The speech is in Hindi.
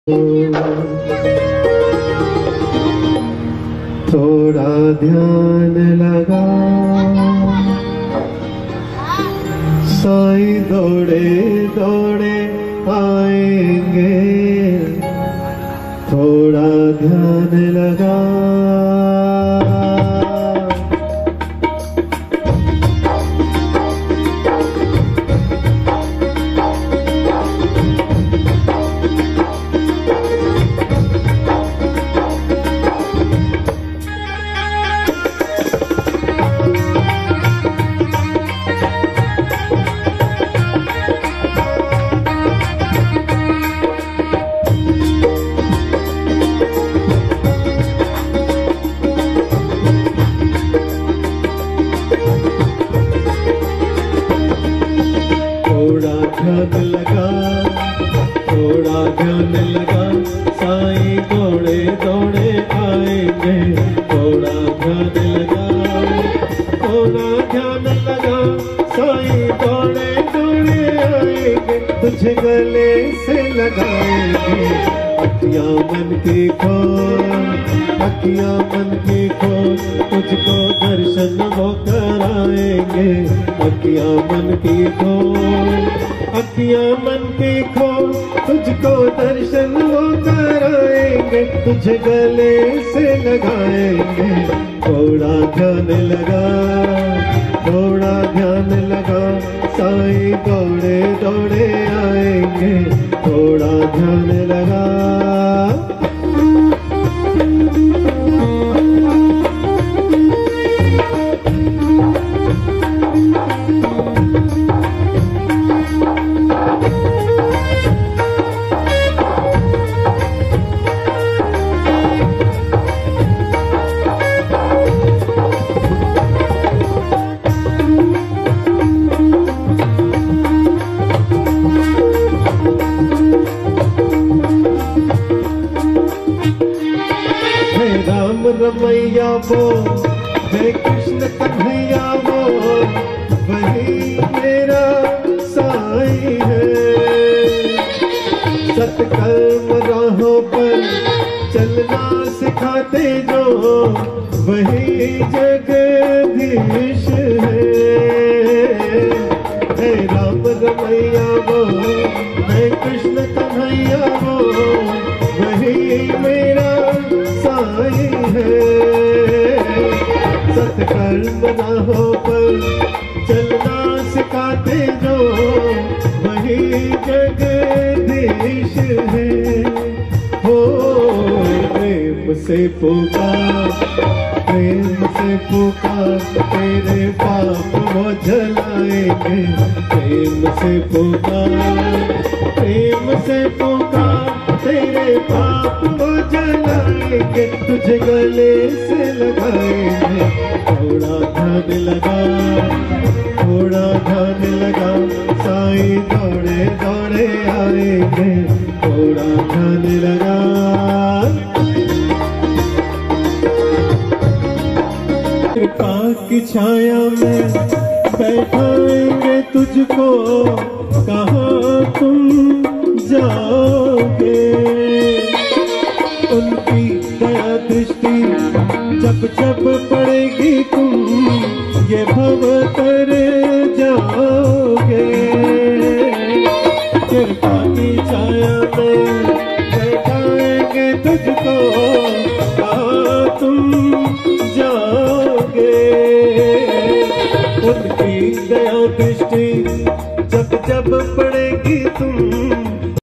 थोड़ा ध्यान लगा, साईं दौड़े दौड़े आएंगे। थोड़ा ध्यान लगा, थोड़ा ध्यान लगा, थोड़ा ध्यान लगा, साईं दौड़े दौड़े आएंगे। थोड़ा ध्यान लगा, थोड़ा ध्यान लगा, साईं दौड़े दौड़े आएंगे। तुझे गले से लगाएंगे, अखियां मन की खोल, अखियां मन की खोल, तुझको दर्शन वो कराएंगे। अखियां मन की खोल, अखियां मन की खोल, तुझको दर्शन वो कराएंगे। तुझे गले से लगाएंगे। थोड़ा ध्यान लगा, थोड़ा ध्यान लगा, साईं दौड़े दौड़े आएंगे। थोड़ा ध्यान लगा, राम रमैया वो, हे कृष्ण कन्हैया वो, वही मेरा साईं है। सतकर्म राहों पर चलना सिखाते जो, वही जगदीश है। हे राम रमैया वो, हे कृष्ण कन्हैया वो, वही मेरा साईं है। सतकर्म राहों पर चलना सिखाते जो, वही जगदीश है। हो प्रेम से पुकार, प्रेम से पुकार, तेरे पाप वो जलाएंगे। प्रेम से पुकार, प्रेम से पुकार, तेरे पाप वो जलाएंगे। तुझे गले से लगाएंगे। थोड़ा ध्यान लगा, थोड़ा ध्यान लगा, साईं दौड़े दौड़े आएंगे। थोड़ा ध्यान लगा, कृपा की छाया में बैठाएंगे तुझको। कहाँ तुम जाओगे, उनकी दया दृष्टि जब जब पड़ेगी, तुम ये भव कर जाओगे। कृपा की छाया में बैठाएंगे तुझको। कहाँ तुम जाओगे, उनकी दया दृष्टि जब जब पड़ेगी, तुम